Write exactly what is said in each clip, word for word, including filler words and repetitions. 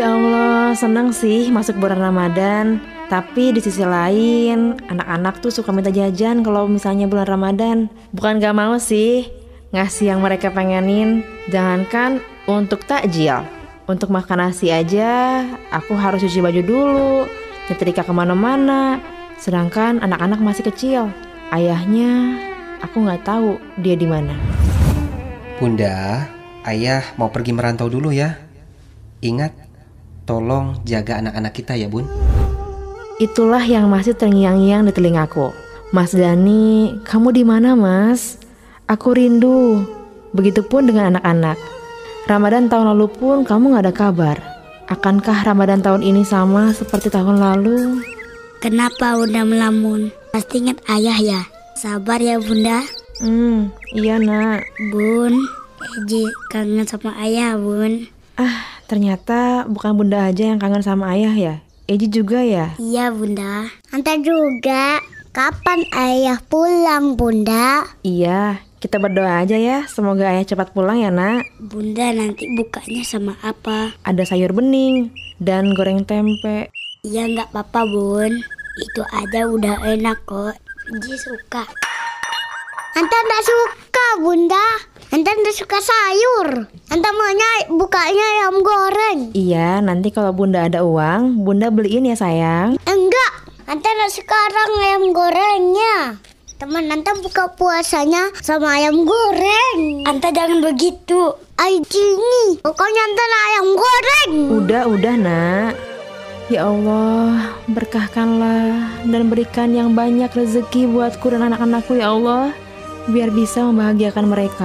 Ya Allah, senang sih masuk bulan Ramadan. Tapi di sisi lain, anak-anak tuh suka minta jajan kalau misalnya bulan Ramadan. Bukan gak mau sih ngasih yang mereka pengenin. Jangankan untuk takjil, untuk makan nasi aja aku harus cuci baju dulu, nyetrika kemana-mana. Sedangkan anak-anak masih kecil. Ayahnya aku gak tahu dia di mana. Bunda, ayah mau pergi merantau dulu ya. Ingat, tolong jaga anak-anak kita ya Bun. Itulah yang masih terngiang-ngiang di telingaku. Mas Dani, kamu di mana Mas? Aku rindu. Begitupun dengan anak-anak. Ramadan tahun lalu pun kamu gak ada kabar. Akankah Ramadan tahun ini sama seperti tahun lalu? Kenapa Bunda melamun? Pasti ingat ayah ya? Sabar ya Bunda. Hmm, iya nak. Bun, Eji kangen sama ayah Bun. Ah, ternyata bukan Bunda aja yang kangen sama ayah ya? Eji juga ya? Iya Bunda. Anta juga. Kapan ayah pulang Bunda? Iya, kita berdoa aja ya. Semoga ayah cepat pulang ya nak. Bunda nanti bukanya sama apa? Ada sayur bening dan goreng tempe. Iya gak apa-apa Bun. Itu aja udah enak kok. Eji suka. Anta gak suka Bunda. Anta gak suka sayur. Anta maunya bukanya ayam goreng. Iya, nanti kalau Bunda ada uang, Bunda beliin ya sayang. Enggak, Anta gak sekarang ayam gorengnya. Teman Anta buka puasanya sama ayam goreng. Anta jangan begitu. Aijini, pokoknya Anta nak ayam goreng. Udah, udah nak. Ya Allah, berkahkanlah dan berikan yang banyak rezeki buatku dan anak-anakku ya Allah, biar bisa membahagiakan mereka.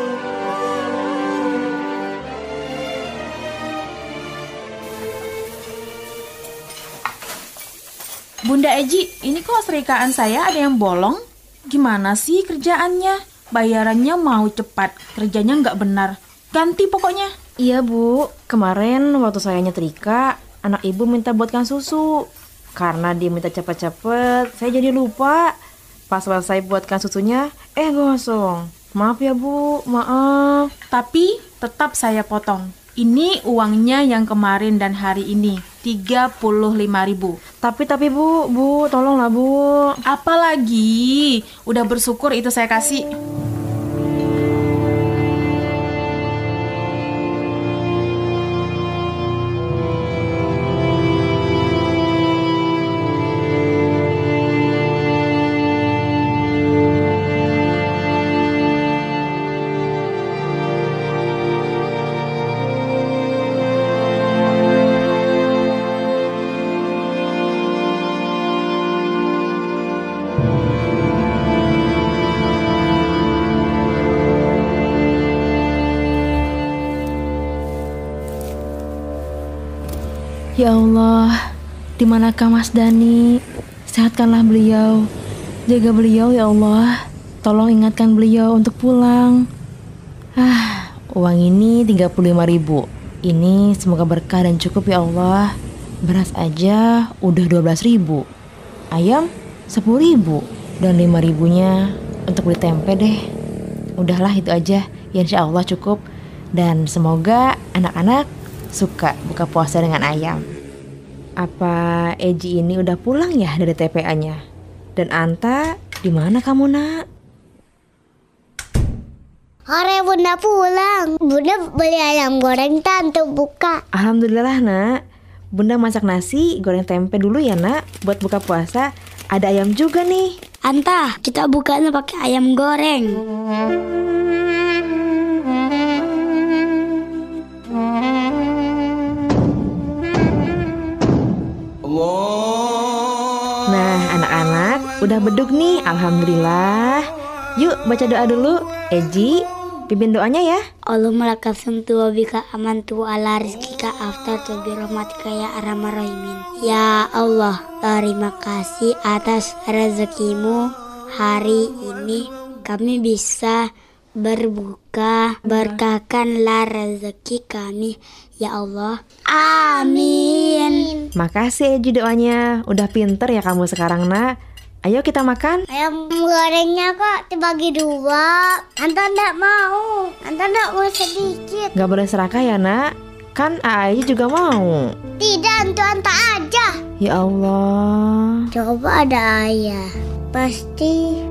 Bunda Eji, ini kok serikaan saya ada yang bolong? Gimana sih kerjaannya? Bayarannya mau cepat, kerjanya nggak benar. Ganti pokoknya. Iya bu, kemarin waktu saya nyetrika, anak ibu minta buatkan susu. Karena dia minta cepet-cepet, saya jadi lupa. Pas selesai buatkan susunya, eh gosong. Maaf ya bu, maaf. Tapi tetap saya potong. Ini uangnya yang kemarin dan hari ini, tiga puluh lima ribu. Tapi, tapi bu, bu, tolonglah bu. Apalagi, udah bersyukur itu saya kasih. Ya Allah, di manakah Mas Dani? Sehatkanlah beliau, jaga beliau ya Allah. Tolong ingatkan beliau untuk pulang. Ah, uang ini tiga puluh lima ribu. Ini semoga berkah dan cukup ya Allah. Beras aja udah dua belas ribu. Ayam sepuluh ribu. Dan lima ribunya untuk beli tempe deh. Udahlah itu aja, ya insya Allah cukup. Dan semoga anak-anak suka buka puasa dengan ayam. Apa Eji ini udah pulang ya dari T P A-nya? Dan Anta, di mana kamu nak? Hore Bunda pulang. Bunda beli ayam goreng tante buka. Alhamdulillah nak. Bunda masak nasi goreng tempe dulu ya nak. Buat buka puasa. Ada ayam juga nih. Anta, kita bukanya pakai ayam goreng. Nah anak-anak udah bedug nih, alhamdulillah. Yuk baca doa dulu. Eji, pimpin doanya ya. Allahumma lakasum tu wa bika amantu ala rizkika aftar tu birahmatika ya arhamar rahimin. Ya Allah, terima kasih atas rezekimu. Hari ini kami bisa berbuka. Berkahkanlah rezeki kami ya Allah. Amin. Makasih Eji doanya. Udah pinter ya kamu sekarang nak. Ayo kita makan. Ayam gorengnya kok dibagi dua. Anta enggak mau. Anta enggak mau sedikit. Gak boleh serakah ya nak. Kan Aji juga mau. Tidak, untuk Anta aja. Ya Allah. Coba ada ayah. Pasti.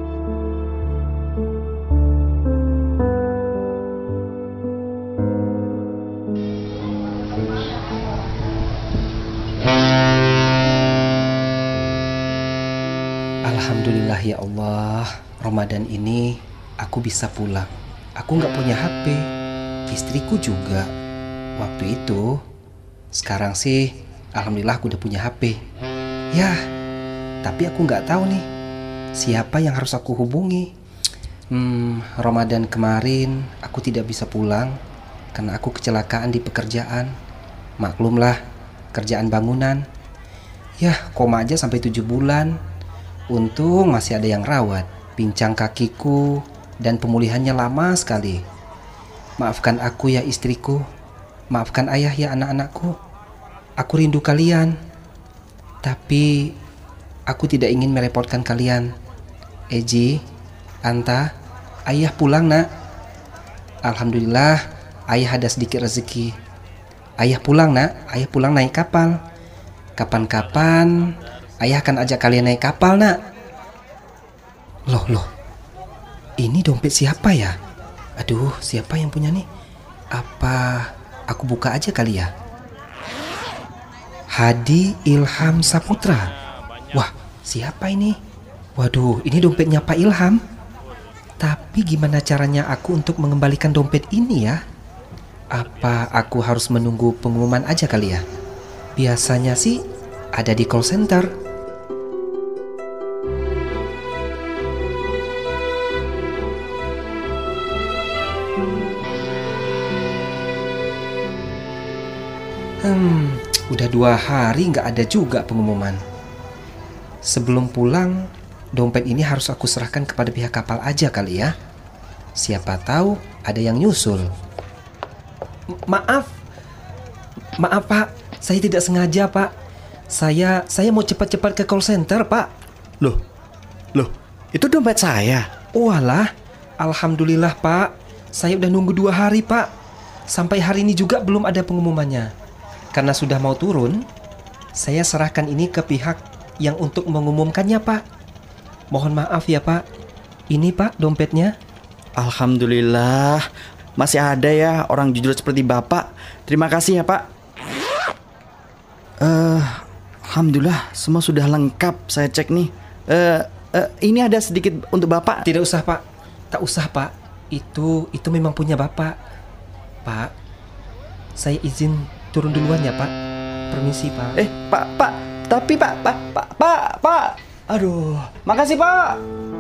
Alhamdulillah ya Allah, Ramadan ini aku bisa pulang. Aku nggak punya H P, istriku juga. Waktu itu, sekarang sih alhamdulillah aku udah punya H P. Ya, tapi aku nggak tahu nih siapa yang harus aku hubungi. Hmm, Ramadan kemarin aku tidak bisa pulang karena aku kecelakaan di pekerjaan. Maklumlah, kerjaan bangunan. Ya, koma aja sampai tujuh bulan. Untung masih ada yang rawat. Pincang kakiku dan pemulihannya lama sekali. Maafkan aku ya istriku. Maafkan ayah ya anak-anakku. Aku rindu kalian. Tapi aku tidak ingin merepotkan kalian. Eji, Anta, ayah pulang nak. Alhamdulillah ayah ada sedikit rezeki. Ayah pulang nak. Ayah pulang naik kapal. Kapan-kapan ayah akan ajak kalian naik kapal nak. Loh loh, ini dompet siapa ya? Aduh, siapa yang punya nih? Apa aku buka aja kali ya? Hadi Ilham Saputra. Wah, siapa ini? Waduh, ini dompetnya Pak Ilham. Tapi gimana caranya aku untuk mengembalikan dompet ini ya? Apa aku harus menunggu pengumuman aja kali ya? Biasanya sih ada di call center. Hmm, udah dua hari nggak ada juga pengumuman. Sebelum pulang, dompet ini harus aku serahkan kepada pihak kapal aja kali ya. Siapa tahu ada yang nyusul. M- maaf, maaf Pak, saya tidak sengaja Pak. Saya saya mau cepat-cepat ke call center Pak. Loh, loh, itu dompet saya. Walah, alhamdulillah Pak. Saya udah nunggu dua hari Pak. Sampai hari ini juga belum ada pengumumannya. Karena sudah mau turun, saya serahkan ini ke pihak yang untuk mengumumkannya Pak. Mohon maaf ya Pak. Ini Pak dompetnya. Alhamdulillah, masih ada ya orang jujur seperti Bapak. Terima kasih ya Pak. Eh, uh, Alhamdulillah semua sudah lengkap. Saya cek nih. Eh, uh, uh, ini ada sedikit untuk Bapak. Tidak usah Pak. Tak usah Pak. Itu itu memang punya Bapak. Pak, saya izin turun duluan ya Pak. Permisi Pak. Eh Pak, Pak, tapi Pak, Pak, Pak, Pak, Pak. Aduh, makasih Pak.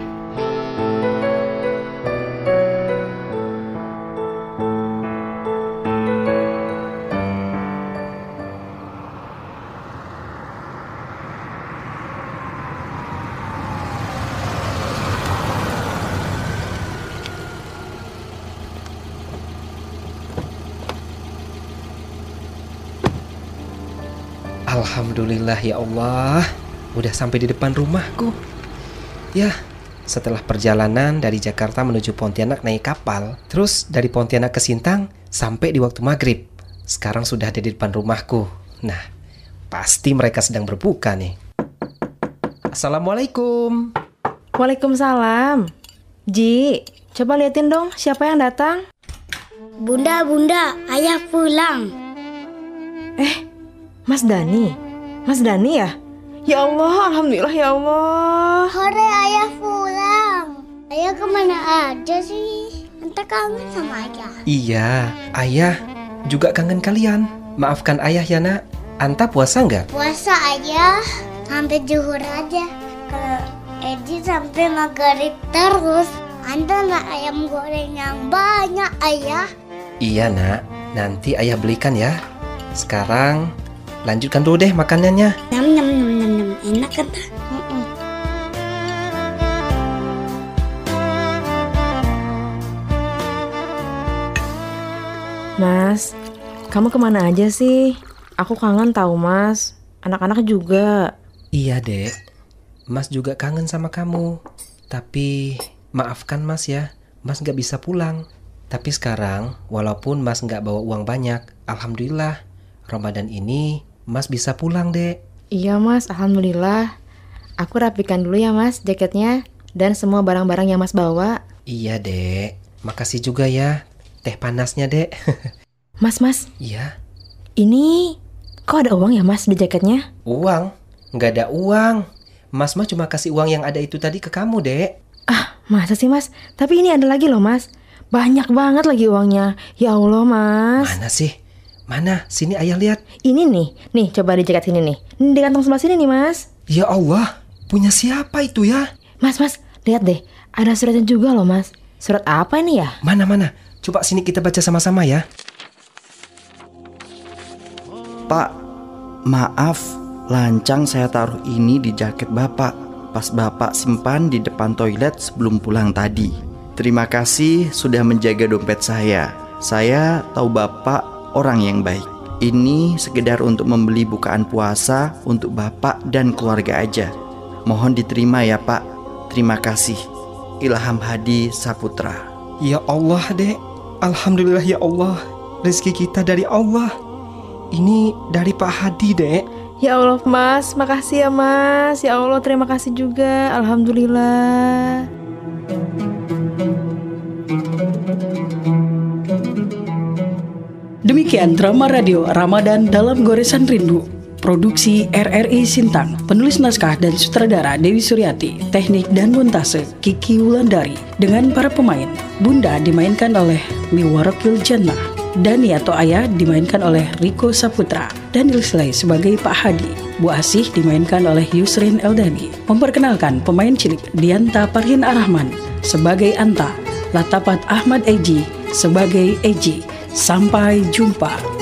Alhamdulillah ya Allah, udah sampai di depan rumahku. Ya, setelah perjalanan dari Jakarta menuju Pontianak naik kapal, terus dari Pontianak ke Sintang sampai di waktu maghrib. Sekarang sudah ada di depan rumahku. Nah, pasti mereka sedang berbuka nih. Assalamualaikum. Waalaikumsalam. Ji, coba liatin dong siapa yang datang. Bunda, bunda, ayah pulang. Eh, Mas Dani, Mas Dani ya? Ya Allah, alhamdulillah ya Allah. Hore, ayah pulang. Ayah kemana aja sih? Entah kangen sama ayah. Iya, ayah juga kangen kalian. Maafkan ayah ya nak. Anta puasa nggak? Puasa ayah sampai zuhur aja. Kalau Edi sampai maghrib terus. Anda nak ayam goreng yang banyak ayah. Iya nak, nanti ayah belikan ya. Sekarang lanjutkan dulu deh makanannya. Nyam nyam nyam nyam nyam, enak kan? Mm-mm. Mas, kamu kemana aja sih? Aku kangen tahu Mas. Anak-anak juga. Iya dek, Mas juga kangen sama kamu. Tapi maafkan Mas ya, Mas gak bisa pulang. Tapi sekarang, walaupun Mas nggak bawa uang banyak, alhamdulillah, Ramadan ini Mas bisa pulang, Dek. Iya Mas, alhamdulillah. Aku rapikan dulu ya Mas jaketnya dan semua barang-barang yang Mas bawa. Iya, Dek. Makasih juga ya, teh panasnya, Dek. Mas, Mas, Iya. ini kok ada uang ya Mas di jaketnya? Uang? Nggak ada uang. Mas mah cuma kasih uang yang ada itu tadi ke kamu, Dek. Ah, masa sih Mas? Tapi ini ada lagi loh Mas. Banyak banget lagi uangnya. Ya Allah Mas. Mana sih? Mana? Sini ayah lihat. Ini nih, nih coba di jaket sini nih. Ini di kantong sebelah sini nih Mas. Ya Allah, punya siapa itu ya? Mas, Mas, lihat deh. Ada suratnya juga loh Mas. Surat apa ini ya? Mana, mana? Coba sini kita baca sama-sama ya. Pak, maaf, lancang saya taruh ini di jaket Bapak pas Bapak simpan di depan toilet sebelum pulang tadi. Terima kasih sudah menjaga dompet saya. Saya tahu Bapak orang yang baik. Ini sekedar untuk membeli bukaan puasa untuk Bapak dan keluarga aja. Mohon diterima ya Pak. Terima kasih. Ilham Hadi Saputra. Ya Allah, Dek. Alhamdulillah ya Allah. Rezeki kita dari Allah. Ini dari Pak Hadi, Dek. Ya Allah Mas, makasih ya Mas. Ya Allah, terima kasih juga. Alhamdulillah. Demikian drama radio Ramadan dalam Goresan Rindu. Produksi R R I Sintang. Penulis naskah dan sutradara Dewi Suryati. Teknik dan montase Kiki Wulandari. Dengan para pemain, Bunda dimainkan oleh Miwarakil Jannah, Dani atau Ayah dimainkan oleh Riko Saputra, dan Ilslay sebagai Pak Hadi. Bu Asih dimainkan oleh Yusrin Eldani. Memperkenalkan pemain cilik Dianta Parhin Arahman sebagai Anta, Latapat Ahmad Eji sebagai Eji. Sampai jumpa.